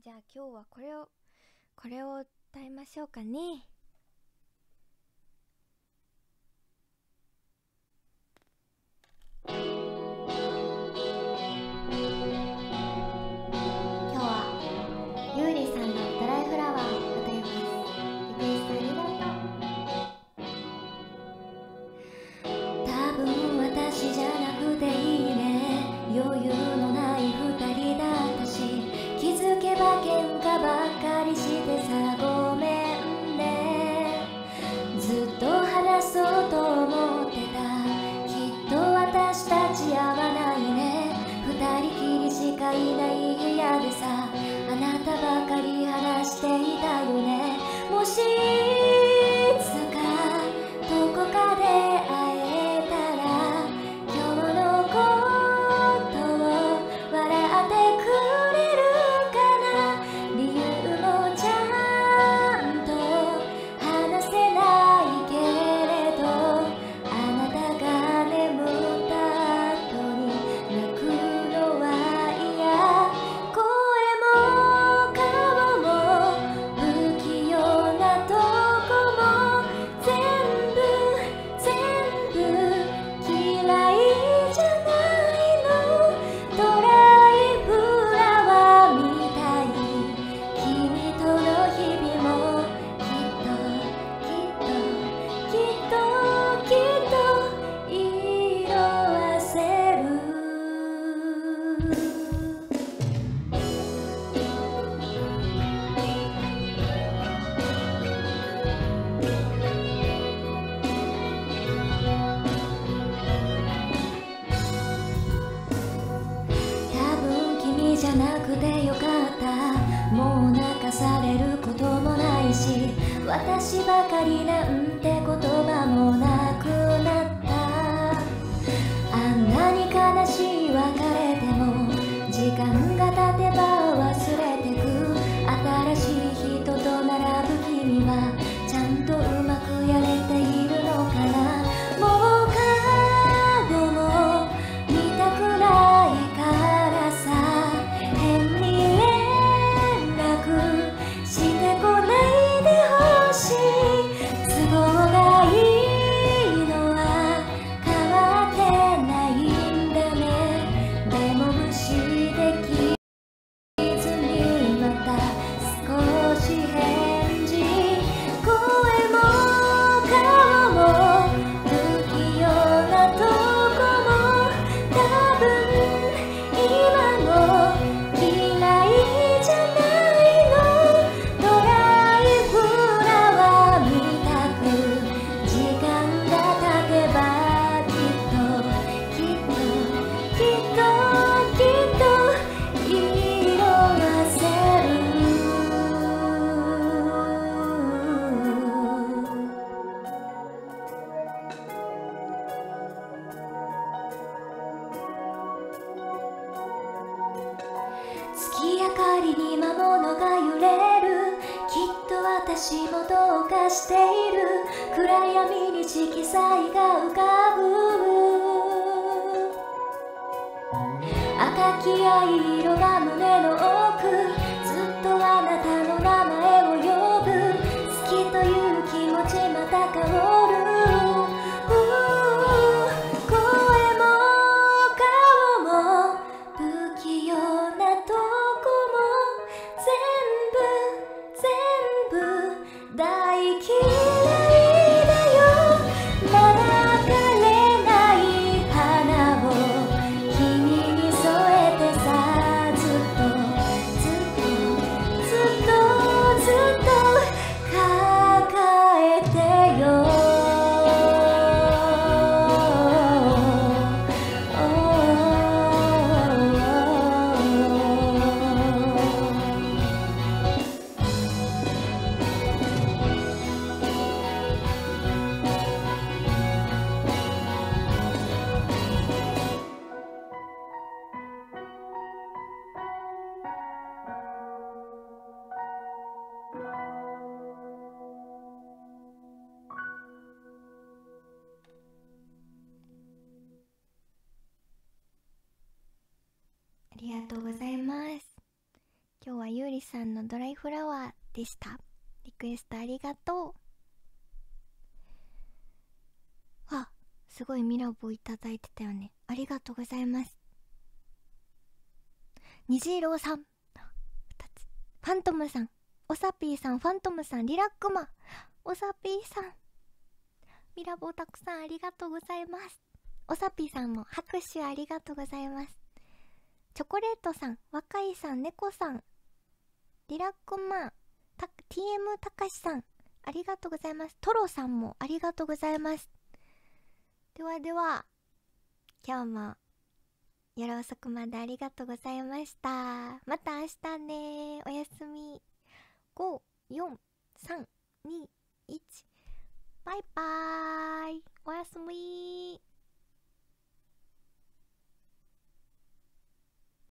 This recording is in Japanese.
じゃあ今日はこれを歌いましょうかね。今日はゆうりさんのドライフラワーを歌います。リクエストありがとう。多分私じゃなくていいね、余裕のない二人だったし、気づけば喧嘩ばっかりしてさ、ごめんね。ずっと話そうと思ってた、きっと私たち合わないね。二人きりしかいない部屋でさ、あなたばかり話していたよね。もしいつかどこかで会えたら、今日のことを笑ってくれるかな。理由もちゃんと話せないけれど、あなたが眠った後に泣くのは嫌。声も顔も不器用なとこも全部嫌いじゃないの。ドライフラワーみたい、君との日々もきっと色あせる。多分君じゃなくてよかった。もう泣かされることもないし、私ばかりなんて言葉もなくなった。あんなに悲しい別れでも時間が経てば忘れてく。新しい人と並ぶ君はちゃんとうまくやれているのかな。もう顔も見たくないからさ、変に連絡してこないでほしい。都合がいいのは変わってないんだね。でも無視できずにまた少し返事。声も顔も不器用なとこも多分今も嫌いじゃないの。ドライフラワーみたく時間が経てばきっと色あせる。月明かりに魔物が揺れる。きっと私もどうかしている。暗闇に色彩が浮かぶ。赤き藍色が胸の奥、ずっとあなたの名前を呼ぶ。好きという気持ちまた香る。声も顔も不器用なとこも全部大嫌いだよ。まだ枯れない花を君に添えてさ、ずっと抱えてよ。ありがとうございます。今日はゆうりさんのドライフラワーでした。リクエストありがとう。あ、すごいミラボいただいてたよね。ありがとうございます。虹色さん2つ、ファントムさん、おさぴーさん、ファントムさん、リラックマ、おさぴーさん、ミラボたくさんありがとうございます。おさぴーさんも拍手ありがとうございます。チョコレートさん、若いさん、猫さん、リラックマ、TM たかしさんありがとうございます。トロさんもありがとうございます。ではでは、今日も夜遅くまでありがとうございました。また明日ね。おやすみ。5、4、3、2、1。バイバーイ。おやすみ。